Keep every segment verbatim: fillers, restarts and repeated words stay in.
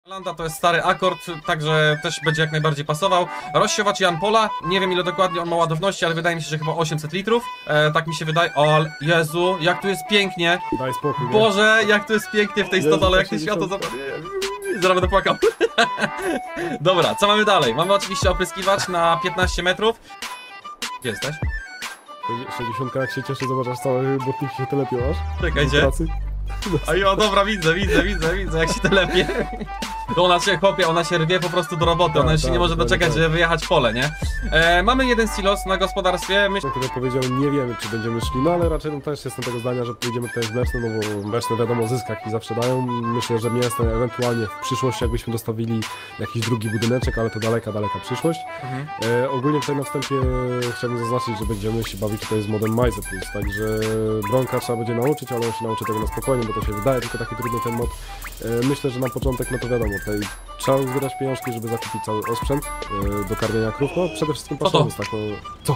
Landa to jest stary akord, także też będzie jak najbardziej pasował. Rozsiewacz Jan Pola, nie wiem ile dokładnie on ma ładowności, ale wydaje mi się, że chyba osiemset litrów. E, tak mi się wydaje. O, ale Jezu, jak tu jest pięknie. Daj spokój. Nie? Boże, jak tu jest pięknie w tej stodole, jak to światło zapali. Zaraz będę płakał. Dobra, co mamy dalej? Mamy oczywiście opryskiwacz na piętnaście metrów. Gdzie jesteś? sześćdziesiąt jak się cieszy, zobaczysz całe botniki się telepią aż. Czekajcie. A jo, dobra, widzę, widzę, widzę, widzę, jak się telepie. To ona się, chłopie, ona się rwie po prostu do roboty, ona już się nie może doczekać, żeby wyjechać w pole, nie? E, mamy jeden silos na gospodarstwie, myślę... Jak tutaj powiedział, nie wiemy, czy będziemy szli, no ale raczej no, też jestem tego zdania, że pójdziemy tutaj w meczne, no bo meczne wiadomo, zysk jaki zawsze dają. Myślę, że mięsne ewentualnie w przyszłości, jakbyśmy dostawili jakiś drugi budyneczek, ale to daleka, daleka przyszłość. Mhm. E, ogólnie tutaj na wstępie chciałbym zaznaczyć, że będziemy się bawić tutaj z modem Majze Plus, także Bronka trzeba będzie nauczyć, ale on się nauczy tego na spokojnie, bo to się wydaje tylko taki trudny ten mod. E, myślę, że na początek, no to wiadomo, tutaj trzeba zbierać pieniążki, żeby zakupić cały osprzęt e, do karmienia krów, no przede wszystkim paszowy z taką... Co?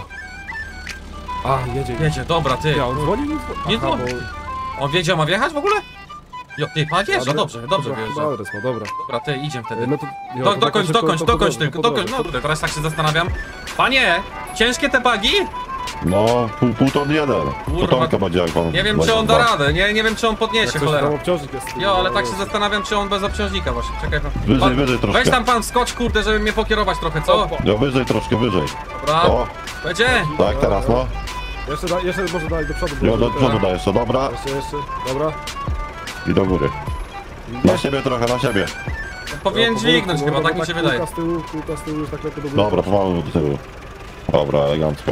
A, jedzie. Jedzie, dobra, ty. Ja, on dzwoni? Nie, Nie Aha, dzwoni. bo... On wiedział, ma wjechać w ogóle? Jo, ty, pan wjeżdża, dobrze, dobrze wjeżdża. Dobra, no dobra. Dobra, ty, idziemy E, wtedy. No to, jo, Do, to dokończ, tak dokończ, szybko, dokończ to tylko, po dokończ, drodze, no kurde, teraz tak się zastanawiam. Panie, ciężkie te bagi? No, pół, pół ton jeden. Pół tonka będzie jak pan. Nie wiem, czy on da radę, nie, nie wiem, czy on Jak podniesie, coś, tam cholera. obciążnik jest. Jo, ale tak się zastanawiam, czy on bez obciążnika właśnie, czekaj. pan- Wyżej, pan- wyżej troszkę. Weź tam pan skocz, kurde, żeby mnie pokierować trochę, co? No wyżej, troszkę wyżej. Dobra, O, będzie. tak teraz no. Jeszcze, da, jeszcze może dalej do przodu. bo- Jo, do przodu dajesz to, dobra. Jeszcze, jeszcze, dobra. I do góry. Na siebie trochę, na siebie. Powinien No, dźwignąć powolutku, chyba, no, tak mi bo się wydaje. Kółka z tyłu, kółka z tyłu już tak lekko do góry. Dobra, pomału do tyłu. Dobra, elegancko.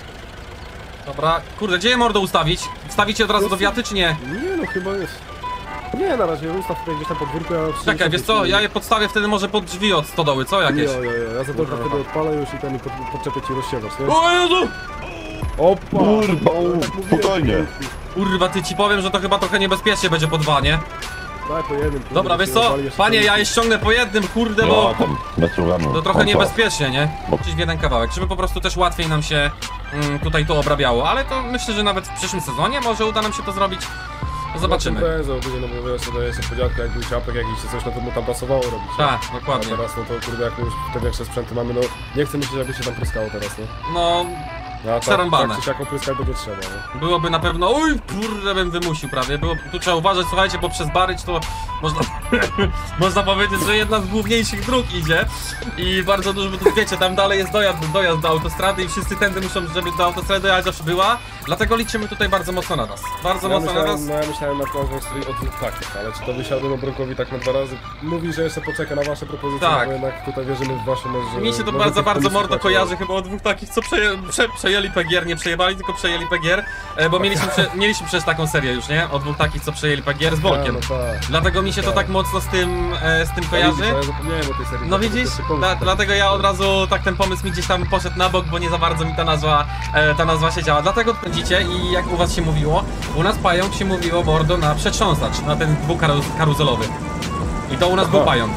Dobra, kurde, gdzie je mordo ustawić? Wstawicie od razu do wiaty, czy nie? Nie no, chyba jest. Nie, na razie ustaw tutaj gdzieś tam podwórko, ja Czekaj, wiesz co, ja je podstawię wtedy może pod drzwi od stodoły, co jakieś? Jo, jo, jo, ja za to wtedy odpalę już i ten i pod, podczepię ci rozsiewacz, nie? O Jezu! Opa! Kurwa, Tak mówiłem. spokojnie. Kurwa, ty ci powiem, że to chyba trochę niebezpiecznie będzie po dwa, nie? Daj po jednym. kurde, Dobra, się wiesz co? rozwali jeszcze Panie, ten- ja je ściągnę po jednym, kurde, No, bo tam, bez problemu. to trochę O, co? niebezpiecznie, nie? Bo- Gdzieś w jeden kawałek, żeby po prostu też łatwiej nam się mm, tutaj to obrabiało, ale to myślę, że nawet w przyszłym sezonie może uda nam się to zrobić. To zobaczymy. No, to ogólnie, no bo wiesz, to daje się podziadku, jak był ciapek jakiś czy coś, no to mu tam pasowało robić. nie? Tak, A dokładnie. teraz, no to kurde, jak my już te większe sprzęty mamy, no nie chcę myśleć, jakby się tam pryskało teraz, nie? No, No, a tak, Przerąbane. tak czy siak opryskać będzie trzeba, nie? byłoby na pewno, uj, kurde, bym wymusił prawie, było, tu trzeba uważać, słuchajcie, bo przez Baryć to można, można powiedzieć, że jedna z główniejszych dróg idzie i bardzo dużo, bo tu wiecie, tam dalej jest dojazd, dojazd do autostrady i wszyscy tędy muszą, żeby do autostrady dojechać zawsze była, dlatego liczymy tutaj bardzo mocno na was, bardzo Ja mocno na was. myślałem, no, ja myślałem na plążę strój o dwóch takich, ale czy to wysiadło no Bronkowi tak na dwa razy? Mówi, że jeszcze poczeka na wasze propozycje, Tak. bo jednak tutaj wierzymy w waszą moc, że... Mi się to może bardzo, tych bardzo pomysłów mordo macie. kojarzy chyba o dwóch takich, co przeje, prze, przejęli P G R, nie przejebali, tylko przejęli P G R, e, bo mieliśmy, prze, mieliśmy przecież taką serię już, nie? O dwóch takich, co przejęli P G R z Volkiem. Ja, no tak. Dlatego mi się to tak mocno z tym, e, z tym kojarzy. Ja zapomniałem o tej serii. No to widzisz, pierwszy pomysł. Dla, dlatego ja od razu tak ten pomysł mi gdzieś tam poszedł na bok, bo nie za bardzo mi ta nazwa, e, ta nazwa się działa. Dlatego pędzicie i jak u was się mówiło, u nas pająk się mówiło mordo na przetrząsacz, na ten dwukaruzelowy. I to u nas Aha. był pająk.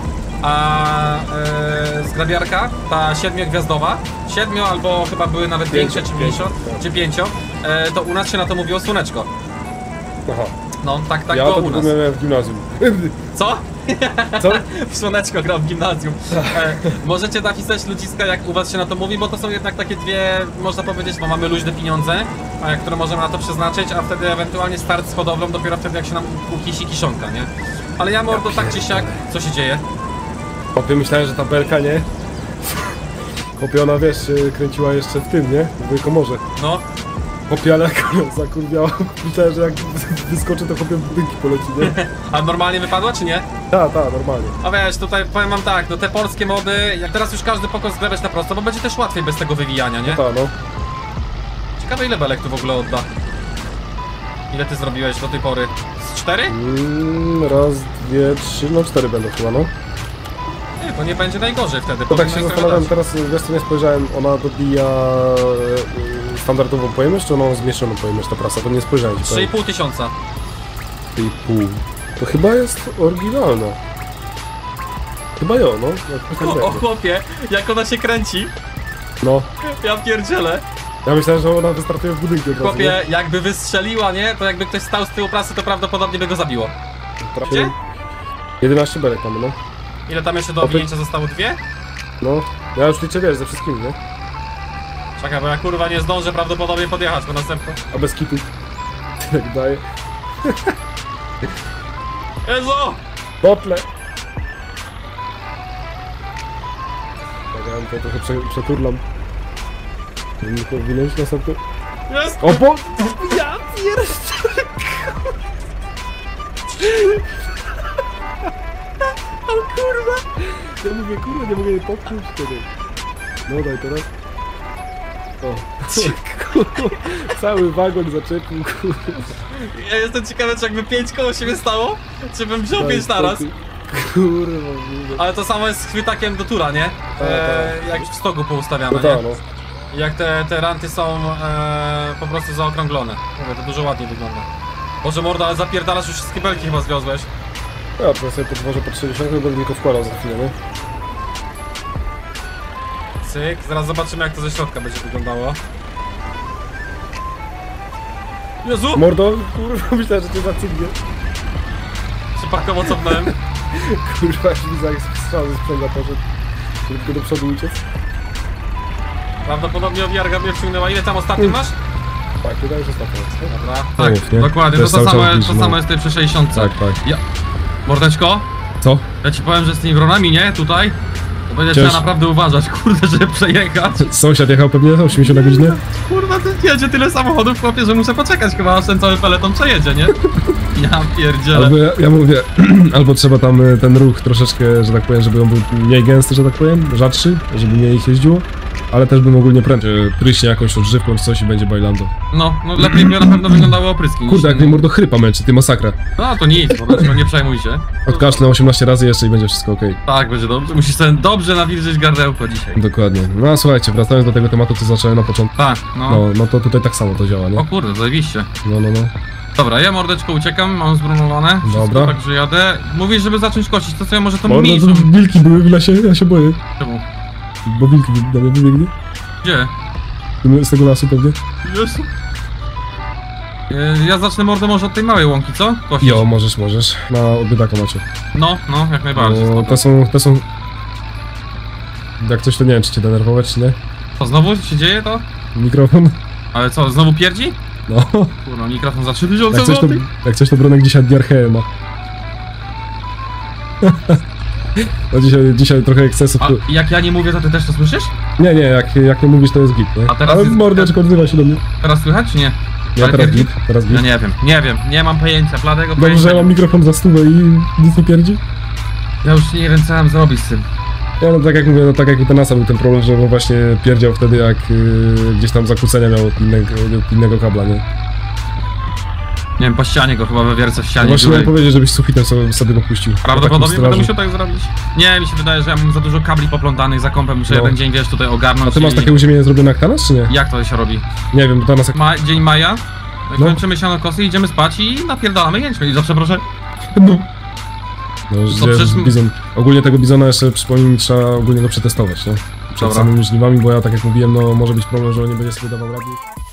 A e, zgrabiarka, ta siedmiogwiazdowa, siedmiu albo chyba były nawet Pięcio, większe, czy pięcio, mniejsze, tak. czy pięcio, e, to u nas się na to mówiło słoneczko. Aha. No, tak, tak Ja było to u tylko nas. miałem w gimnazjum. Co? Co? W słoneczko grał w gimnazjum. E, możecie napisać ludziska, jak u was się na to mówi, bo to są jednak takie dwie, można powiedzieć, bo mamy luźne pieniądze, e, które możemy na to przeznaczyć, a wtedy ewentualnie start z hodowlą dopiero wtedy, jak się nam ukisi kiszonka, nie? Ale ja mordo tak czy siak, co się dzieje? Chłopie, myślałem, że ta belka, nie? Chłopie, ona, wiesz, się kręciła jeszcze w tym, nie? W komorze. No, Chłopie, ale jak zakurwiała, myślałem, że jak wyskoczy, to chłopie w budynki poleci, nie? a normalnie wypadła, czy nie? Ta, ta, normalnie. A wiesz, tutaj powiem wam tak, no te polskie mody, jak teraz już każdy pokos zgrabiać na prosto, bo będzie też łatwiej bez tego wywijania, nie? Ta, no. Ciekawe ile belek tu w ogóle odda. Ile ty zrobiłeś do tej pory? Z cztery? Mm, raz, dwie, trzy, no cztery będą chyba, no. Nie, to nie będzie najgorzej wtedy. To tak powinno się ich trochę zastanawiam, dać. teraz, wiesz co, nie spojrzałem, ona dobija e, standardową pojemność, czy ona zmniejszoną pojemność, ta prasa? To nie spojrzałem. ci trzy i powiem. pół tysiąca. trzy i pół. To chyba jest oryginalna. Chyba jo, no. Jak tak O, o będzie. chłopie, jak ona się kręci. No. Ja pierdzielę. Ja myślałem, że ona wystartuje w budynku od razu, Chłopie, jakby wystrzeliła, nie? To jakby ktoś stał z tyłu prasy, to prawdopodobnie by go zabiło. nie? Gdzie? jedenaście belek mamy, no. Ile tam jeszcze do Oby- owinięcia zostało? Dwie? No, ja już liczę, wiesz, ze wszystkimi, nie? Czekaj, bo ja kurwa nie zdążę prawdopodobnie podjechać po następną. A bez kitu. Tak daje. Jezu! Potle! Tak, ja to trochę prze, przeturlam. Nie powinien następny. Jest! O bo... Ja pierdolę! O kurwa! Ja mówię, kurwa, nie mogę jej popchnąć wtedy. No daj teraz. O. Kurwa, cały wagon zaczepił, kurwa. Ja jestem ciekawy, czy jakby pięć koło siebie stało, czy bym wziął pięć naraz. Kurwa, mówię. Ale to samo jest z chwytakiem do tura, nie? E, jak w stogu poustawiane, No tak, nie? no. Jak te, te ranty są e, po prostu zaokrąglone. Mówię, to dużo ładniej wygląda. Boże morda, ale zapierdalasz, już wszystkie belki chyba zwiozłeś. Ja to sobie podwożę po trzydziestym, będę tylko wkładał za chwilę, nie? Cyk, zaraz zobaczymy, jak to ze środka będzie wyglądało. Jezu! Mordo, kurwa, myślałem, że cię zacygnie. Przyparkowo cofnąłem. Kurwa, widzę jak strzał ze sprzęgła poszedł. Żeby tylko do przodu uciec. Prawdopodobnie owiarka mnie wciągnęła. Ile tam ostatnio masz? Tak, wydaje się, że tak. Dobra. No Tak, mów, nie? dokładnie, To to, jest to, cały samo, czas to bliżej, samo no. jest tutaj przy sześćdziesiątce. Tak, tak. Ja... Mordeczko, Co? ja ci powiem, że z tymi wronami, nie? Tutaj. To będzie Cześć. trzeba naprawdę uważać, kurde, żeby przejechać. Sąsiad jechał pewnie osiemdziesiąt na godzinę? Kurwa, ty jedzie tyle samochodów, chłopie, że muszę poczekać chyba, aż ten cały peleton przejedzie, nie? Ja pierdzielę. Albo ja, ja mówię, albo trzeba tam y, ten ruch troszeczkę, że tak powiem, żeby on był mniej gęsty, że tak powiem, rzadszy, żeby mniej ich jeździło. Ale też bym ogólnie prędzej pryśnie jakąś odżywką czy coś i będzie bailando. No, no lepiej by na pewno wyglądały opryski niż Kurde, jak ten- mnie mordo chrypa męczy, ty masakra. No to nic, Mordeczko, nie przejmuj się. Odkaszlę osiemnaście razy jeszcze i będzie wszystko okej. Tak, będzie dobrze. Musisz sobie dobrze nawilżyć gardełko dzisiaj. Dokładnie. No a słuchajcie, wracając do tego tematu, co zacząłem na początku. Tak, no. No, no to tutaj tak samo to działa, nie? O kurde, zajebiście. No, no, no. Dobra, ja mordeczko uciekam, mam zbrunowane. Wszystko, Dobra. Także jadę. Mówisz, żeby zacząć kosić, to co ja może to Mordo, mniejszą... to wilki były w lesie, ja się boję. Czemu? Bo wilki do mnie wybiegnie. Gdzie? Z tego lasu pewnie. Jezu. Yy, Ja zacznę mordę może od tej małej łąki, co? Kosić. Jo, możesz, możesz. Na odbydaka macie. No, no, jak najbardziej. No, spoko. te są, te są... Jak coś to nie wiem, czy cię denerwować, czy nie? To znowu się dzieje to? Mikrofon? Ale co, znowu pierdzi? No. Kurwa, mikrofon za trzy tysiące Jak coś to, złotych? jak coś to Bronek dzisiaj diarcheę ma. No dzisiaj, dzisiaj trochę ekscesów. A tu- jak ja nie mówię, to ty też to słyszysz? Nie, nie, jak, jak nie mówisz, to jest git, nie? A teraz Ale jest- mordeczko odzywa się do mnie. Teraz słychać, czy nie? Ja Ale teraz pierdzi? git, teraz Ja git. nie wiem, nie wiem, nie mam pojęcia, bladego Dobrze, pojęcia. że ja mam mikrofon za stówę i nic nie pierdzi? Ja już nie wiem, co mam zrobić z tym. Ja no tak jak mówię, no tak jak u Tenasa był ten problem, że on właśnie pierdział wtedy, jak yy, gdzieś tam zakłócenia miał od innego, od innego kabla, nie? Nie wiem, po ścianie go chyba wywiercę w No ścianie właśnie dziury. miałem powiedzieć, żebyś sufitem sobie, sobie go puścił. Prawdopodobnie Takim będę straży. musiał tak zrobić. Nie, mi się wydaje, że ja mam za dużo kabli poplątanych za kąpem, muszę No. jeden dzień, wiesz, tutaj ogarnąć. A ty masz i- takie uziemienie zrobione jak Tanas, czy nie? Jak to się robi? Nie wiem, bo Tanas jak... Ma... Dzień maja, No. kończymy sianokosy, idziemy spać i napierdalamy jęczmień. I za przeproszę. No. No, że przecież- bizon. Ogólnie tego bizona jeszcze, przypomnij mi, trzeba ogólnie go przetestować, nie? Przed Dobra. samymi żniwami, bo ja tak jak mówiłem, no może być problem, że on nie będzie sobie dawał rady.